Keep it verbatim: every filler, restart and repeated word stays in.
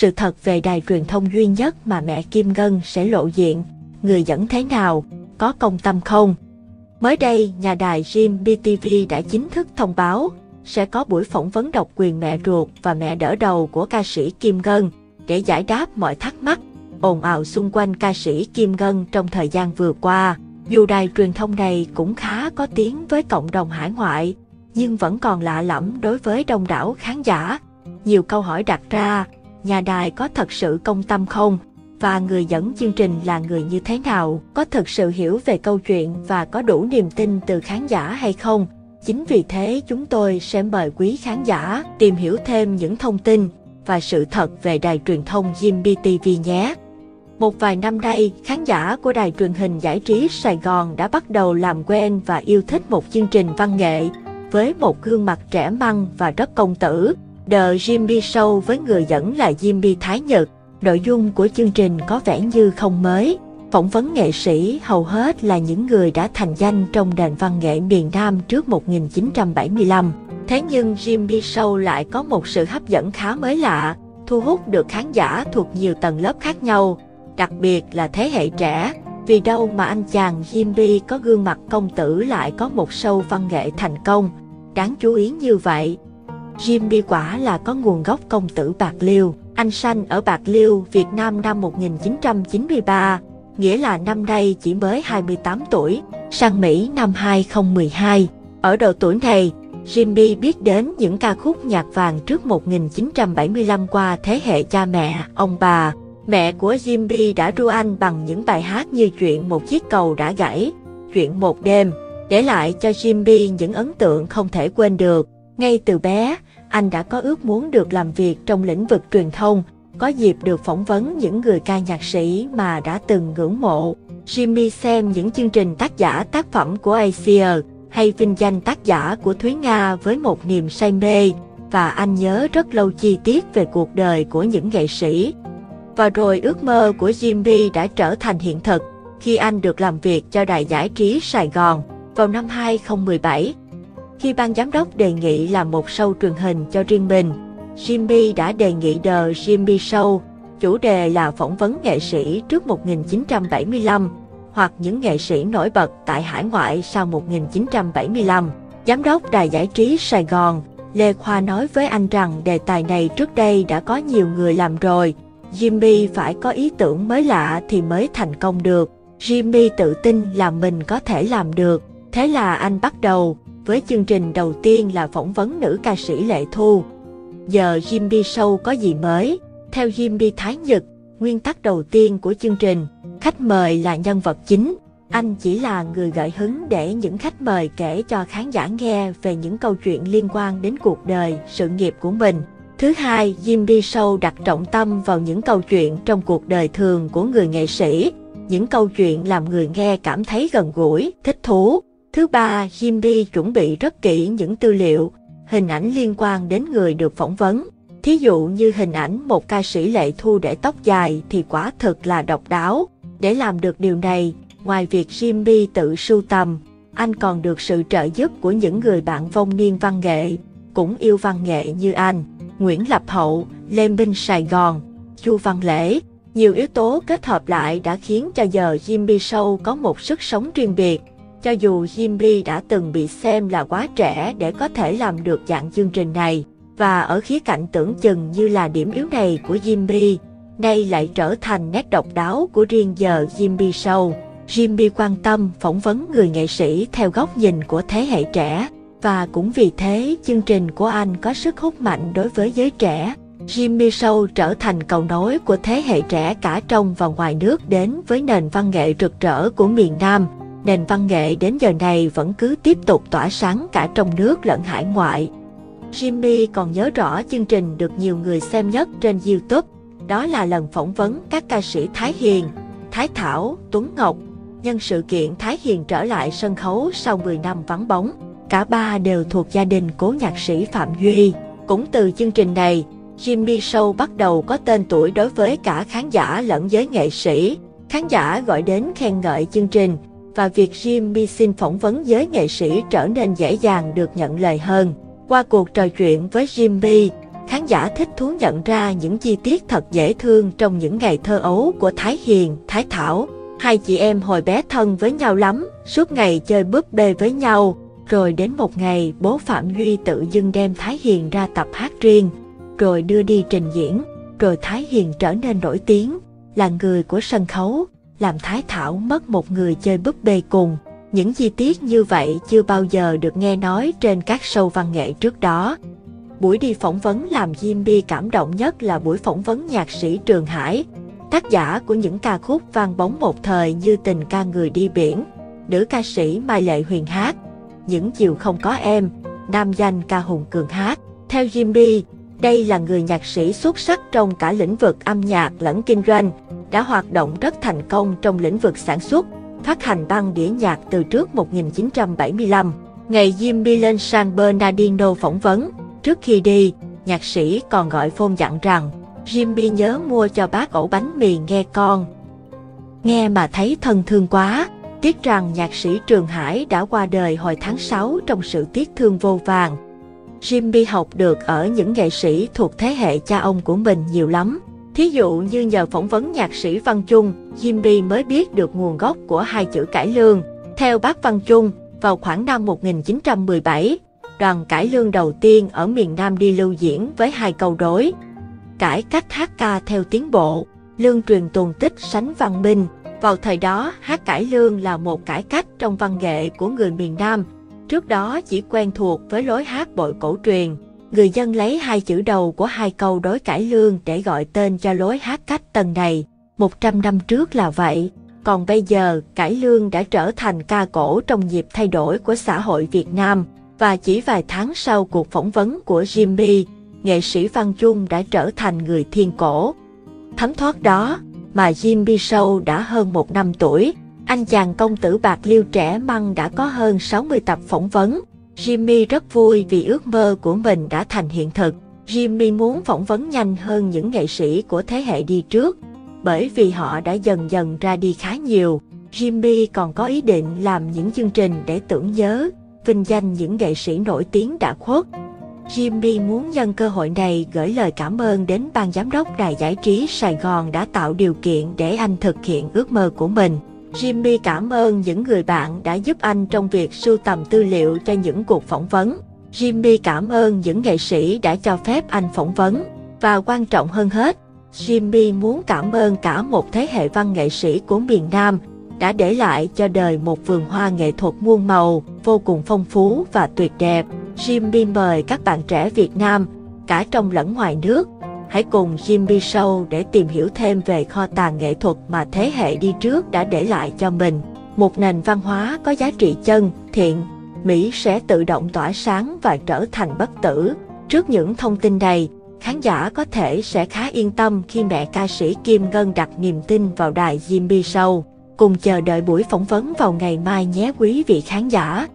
sự thật về đài truyền thông duy nhất mà mẹ Kim Ngân sẽ lộ diện, người dẫn thế nào, có công tâm không? Mới đây, nhà đài Jim bê tê vê đã chính thức thông báo sẽ có buổi phỏng vấn độc quyền mẹ ruột và mẹ đỡ đầu của ca sĩ Kim Ngân để giải đáp mọi thắc mắc, ồn ào xung quanh ca sĩ Kim Ngân trong thời gian vừa qua. Dù đài truyền thông này cũng khá có tiếng với cộng đồng hải ngoại, nhưng vẫn còn lạ lẫm đối với đông đảo khán giả. Nhiều câu hỏi đặt ra, nhà đài có thật sự công tâm không? Và người dẫn chương trình là người như thế nào? Có thực sự hiểu về câu chuyện và có đủ niềm tin từ khán giả hay không? Chính vì thế chúng tôi sẽ mời quý khán giả tìm hiểu thêm những thông tin và sự thật về đài truyền thông Jim bê tê vê nhé. Một vài năm nay, khán giả của đài truyền hình giải trí Sài Gòn đã bắt đầu làm quen và yêu thích một chương trình văn nghệ với một gương mặt trẻ măng và rất công tử, The Jim Bee Show với người dẫn là Jim Bee Thái Nhật. Nội dung của chương trình có vẻ như không mới, phỏng vấn nghệ sĩ hầu hết là những người đã thành danh trong nền văn nghệ miền Nam trước một nghìn chín trăm bảy mươi lăm. Thế nhưng Jim Bee Show lại có một sự hấp dẫn khá mới lạ, thu hút được khán giả thuộc nhiều tầng lớp khác nhau, đặc biệt là thế hệ trẻ. Vì đâu mà anh chàng Jim Bee có gương mặt công tử lại có một show văn nghệ thành công, đáng chú ý như vậy. Jim Bee quả là có nguồn gốc công tử Bạc Liêu. Anh sanh ở Bạc Liêu, Việt Nam năm một nghìn chín trăm chín mươi ba, nghĩa là năm nay chỉ mới hai mươi tám tuổi, sang Mỹ năm hai không một hai. Ở độ tuổi này, Jim Bee biết đến những ca khúc nhạc vàng trước một nghìn chín trăm bảy mươi lăm qua thế hệ cha mẹ, ông bà. Mẹ của Jim Bee đã ru anh bằng những bài hát như Chuyện một chiếc cầu đã gãy, Chuyện một đêm, để lại cho Jim Bee những ấn tượng không thể quên được. Ngay từ bé, anh đã có ước muốn được làm việc trong lĩnh vực truyền thông, có dịp được phỏng vấn những người ca nhạc sĩ mà đã từng ngưỡng mộ. Jim Bee xem những chương trình tác giả tác phẩm của Asia hay vinh danh tác giả của Thúy Nga với một niềm say mê, và anh nhớ rất lâu chi tiết về cuộc đời của những nghệ sĩ. Và rồi ước mơ của Jim Bee đã trở thành hiện thực khi anh được làm việc cho đài giải trí Sài Gòn vào năm hai không một bảy. Khi ban giám đốc đề nghị làm một show truyền hình cho riêng mình, Jim Bee đã đề nghị The Jim Bee Show, chủ đề là phỏng vấn nghệ sĩ trước một nghìn chín trăm bảy mươi lăm hoặc những nghệ sĩ nổi bật tại hải ngoại sau một nghìn chín trăm bảy mươi lăm. Giám đốc đài giải trí Sài Gòn, Lê Khoa nói với anh rằng đề tài này trước đây đã có nhiều người làm rồi, Jim Bee phải có ý tưởng mới lạ thì mới thành công được. Jim Bee tự tin là mình có thể làm được, thế là anh bắt đầu với chương trình đầu tiên là phỏng vấn nữ ca sĩ Lệ Thu. Giờ Jim Bee Show có gì mới? Theo Jim Bee Thái Nhật, nguyên tắc đầu tiên của chương trình, khách mời là nhân vật chính. Anh chỉ là người gợi hứng để những khách mời kể cho khán giả nghe về những câu chuyện liên quan đến cuộc đời, sự nghiệp của mình. Thứ hai, Jim Bee Show đặt trọng tâm vào những câu chuyện trong cuộc đời thường của người nghệ sĩ, những câu chuyện làm người nghe cảm thấy gần gũi, thích thú. Thứ ba, Jim Bee chuẩn bị rất kỹ những tư liệu, hình ảnh liên quan đến người được phỏng vấn. Thí dụ như hình ảnh một ca sĩ Lệ Thu để tóc dài thì quả thực là độc đáo. Để làm được điều này, ngoài việc Jim Bee tự sưu tầm, anh còn được sự trợ giúp của những người bạn vong niên văn nghệ, cũng yêu văn nghệ như anh, Nguyễn Lập Hậu, Lê Minh Sài Gòn, Chu Văn Lễ. Nhiều yếu tố kết hợp lại đã khiến cho giờ Jim Bee Show có một sức sống riêng biệt. Cho dù Jim Bee đã từng bị xem là quá trẻ để có thể làm được dạng chương trình này, và ở khía cạnh tưởng chừng như là điểm yếu này của Jim Bee, nay lại trở thành nét độc đáo của riêng giờ Jim Bee Show. Jim Bee quan tâm phỏng vấn người nghệ sĩ theo góc nhìn của thế hệ trẻ, và cũng vì thế chương trình của anh có sức hút mạnh đối với giới trẻ. Jim Bee Show trở thành cầu nối của thế hệ trẻ cả trong và ngoài nước đến với nền văn nghệ rực rỡ của miền Nam. Nền văn nghệ đến giờ này vẫn cứ tiếp tục tỏa sáng cả trong nước lẫn hải ngoại. Jim Bee còn nhớ rõ chương trình được nhiều người xem nhất trên YouTube, đó là lần phỏng vấn các ca sĩ Thái Hiền, Thái Thảo, Tuấn Ngọc, nhân sự kiện Thái Hiền trở lại sân khấu sau mười năm vắng bóng. Cả ba đều thuộc gia đình cố nhạc sĩ Phạm Duy. Cũng từ chương trình này, Jim Bee Show bắt đầu có tên tuổi đối với cả khán giả lẫn giới nghệ sĩ. Khán giả gọi đến khen ngợi chương trình, và việc Jim Bee xin phỏng vấn giới nghệ sĩ trở nên dễ dàng được nhận lời hơn. Qua cuộc trò chuyện với Jim Bee, Khán giả thích thú nhận ra những chi tiết thật dễ thương trong những ngày thơ ấu của Thái Hiền, Thái Thảo. Hai chị em hồi bé thân với nhau lắm, suốt ngày chơi búp bê với nhau. Rồi đến một ngày, bố Phạm Duy tự dưng đem Thái Hiền ra tập hát riêng, rồi đưa đi trình diễn. Rồi Thái Hiền trở nên nổi tiếng, là người của sân khấu, làm Thái Thảo mất một người chơi búp bê cùng. Những chi tiết như vậy chưa bao giờ được nghe nói trên các show văn nghệ trước đó. Buổi đi phỏng vấn làm Jimmy cảm động nhất là buổi phỏng vấn nhạc sĩ Trường Hải, tác giả của những ca khúc vang bóng một thời như Tình Ca Người Đi Biển, nữ ca sĩ Mai Lệ Huyền hát, Những Chiều Không Có Em, nam danh ca Hùng Cường hát. Theo Jimmy, đây là người nhạc sĩ xuất sắc trong cả lĩnh vực âm nhạc lẫn kinh doanh, đã hoạt động rất thành công trong lĩnh vực sản xuất, phát hành băng đĩa nhạc từ trước một nghìn chín trăm bảy mươi lăm. Ngày Jimmy lên San Bernardino phỏng vấn, trước khi đi, nhạc sĩ còn gọi phone dặn rằng, Jimmy nhớ mua cho bác ổ bánh mì nghe con. Nghe mà thấy thân thương quá, tiếc rằng nhạc sĩ Trường Hải đã qua đời hồi tháng sáu trong sự tiếc thương vô vàn. Jimmy học được ở những nghệ sĩ thuộc thế hệ cha ông của mình nhiều lắm. Thí dụ như nhờ phỏng vấn nhạc sĩ Văn Chung, Jimmy mới biết được nguồn gốc của hai chữ cải lương. Theo bác Văn Chung, vào khoảng năm một nghìn chín trăm mười bảy, đoàn cải lương đầu tiên ở miền Nam đi lưu diễn với hai câu đối: cải cách hát ca theo tiến bộ, lương truyền tuồng tích sánh văn minh. Vào thời đó, hát cải lương là một cải cách trong văn nghệ của người miền Nam. Trước đó chỉ quen thuộc với lối hát bội cổ truyền. Người dân lấy hai chữ đầu của hai câu đối cải lương để gọi tên cho lối hát cách tân này. một trăm năm trước là vậy. Còn bây giờ, cải lương đã trở thành ca cổ trong nhịp thay đổi của xã hội Việt Nam. Và chỉ vài tháng sau cuộc phỏng vấn của Jimmy, nghệ sĩ Văn Chung đã trở thành người thiên cổ. Thấm thoát đó, mà Jimmy Show đã hơn một năm tuổi, anh chàng công tử bạc liêu trẻ măng đã có hơn sáu mươi tập phỏng vấn. Jimmy rất vui vì ước mơ của mình đã thành hiện thực. Jimmy muốn phỏng vấn nhanh hơn những nghệ sĩ của thế hệ đi trước, bởi vì họ đã dần dần ra đi khá nhiều. Jimmy còn có ý định làm những chương trình để tưởng nhớ, vinh danh những nghệ sĩ nổi tiếng đã khuất. Jimmy muốn nhân cơ hội này gửi lời cảm ơn đến ban giám đốc Đài Giải trí Sài Gòn đã tạo điều kiện để anh thực hiện ước mơ của mình. Jimmy cảm ơn những người bạn đã giúp anh trong việc sưu tầm tư liệu cho những cuộc phỏng vấn. Jimmy cảm ơn những nghệ sĩ đã cho phép anh phỏng vấn. Và quan trọng hơn hết, Jimmy muốn cảm ơn cả một thế hệ văn nghệ sĩ của miền Nam đã để lại cho đời một vườn hoa nghệ thuật muôn màu, vô cùng phong phú và tuyệt đẹp. Jimmy mời các bạn trẻ Việt Nam, cả trong lẫn ngoài nước, hãy cùng Jimmy Show để tìm hiểu thêm về kho tàng nghệ thuật mà thế hệ đi trước đã để lại cho mình. Một nền văn hóa có giá trị chân, thiện, mỹ sẽ tự động tỏa sáng và trở thành bất tử. Trước những thông tin này, khán giả có thể sẽ khá yên tâm khi mẹ ca sĩ Kim Ngân đặt niềm tin vào đài Jimmy Show. Cùng chờ đợi buổi phỏng vấn vào ngày mai nhé quý vị khán giả.